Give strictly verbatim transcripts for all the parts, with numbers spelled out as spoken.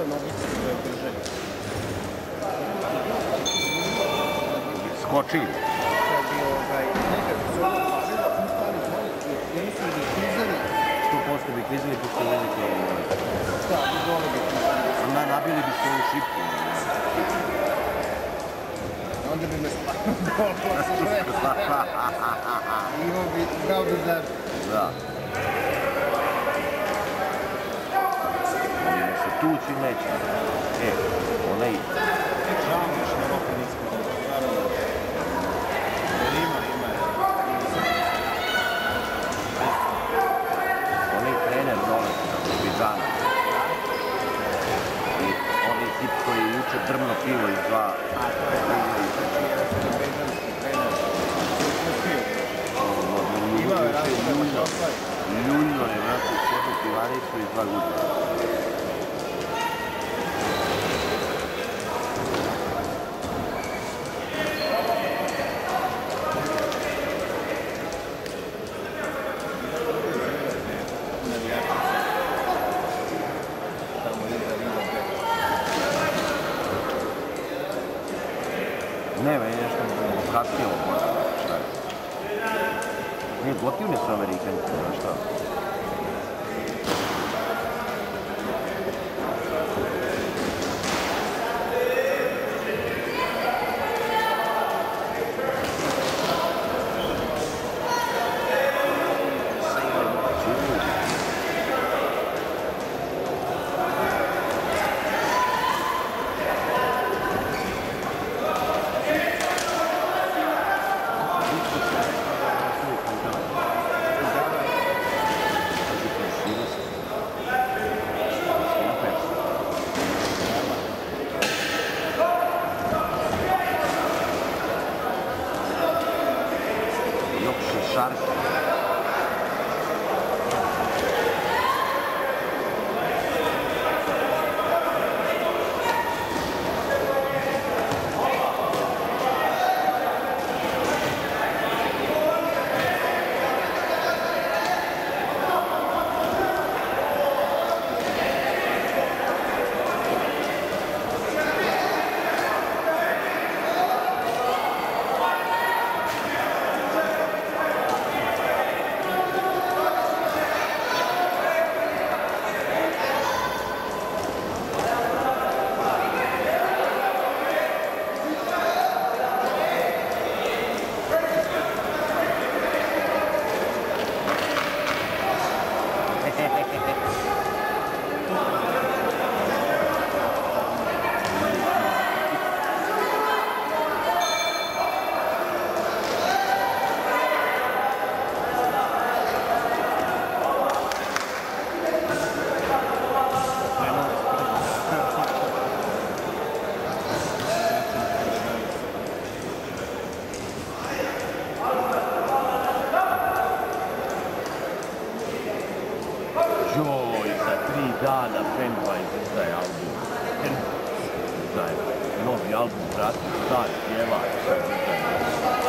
Skočili. sto posto bi klizili, pošto je velike ovo. Da, bi vole bi klizili. Onda nabili bi svoju šipku. Onda bi me spavno imao bi zdrav dezert. Da. Ali se tući neće. E, onaj... Žao mi što ovako nismo naravno. Jer ima, ima. Onaj trener dole, Bizana. I onaj tip koji je juče drmno pivo iz dva... A, to je bezanski trener. Imao je različite čoslaj. Ljuljo je, vrati, četiri pivaricu i dva guta. Ne, meni nešto Gotivno možda, šta je? Nije, Gotivne su Amerikanci, znaš šta? Joj, za tri dana Pennywise izdaje album. Izdaje novi album, brati, star, pjevač, sad izdaje.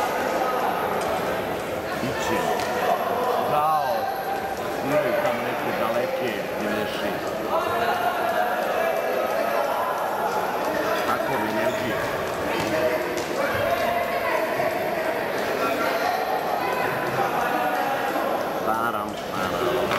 Iće, kao, sviraju tam neke daleke dineši. Tako mi energije. Param, param.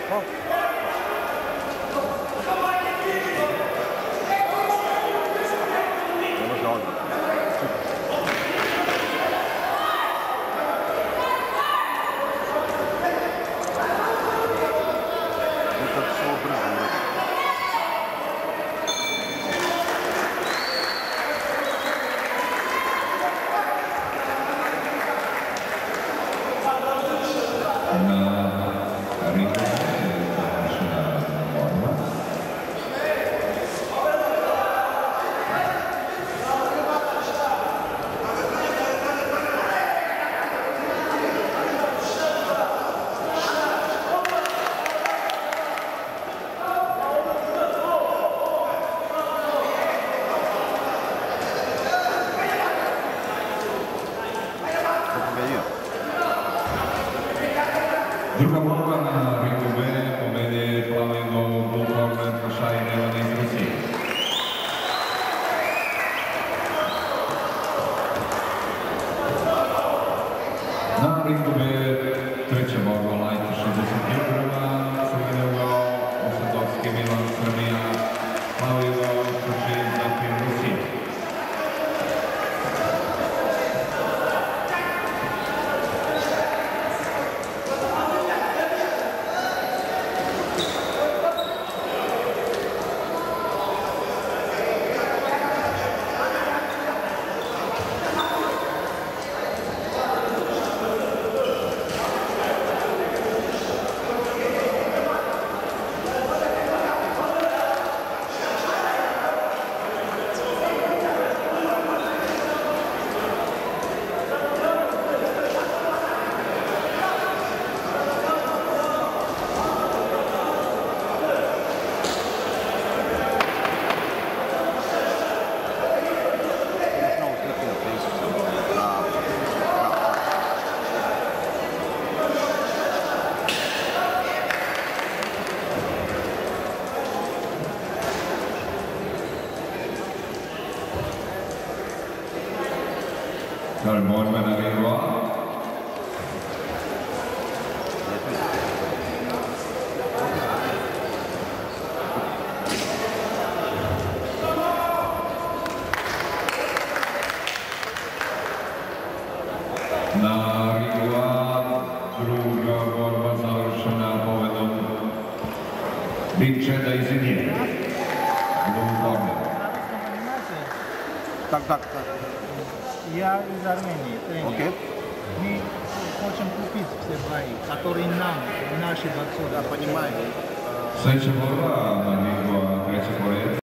О. Ne može odmah. Nekad su ovo brzo uradi. Na ringu završena borba. Ko pobedio? Druga borba na ringu B pobedi Flamingo Blue Corner Pašaj Nevan iz Rusije. Na ringu B treća borba light šezdeset kilograma, crveni ugao Osadovski Milan Srbija, plavi ugao Šušin Zafir Rusija. Kralj borbe na ringu A. Na ringu A druga borba završena pobedom Big Cheda iz Indije. Blue Corner. Так, так, так. Я из Армении, тренер. Окей. Мы хотим купить все бои, которые нам, наши борцы. Да, понимаю. Sljedeća borba na ringu A treća pored.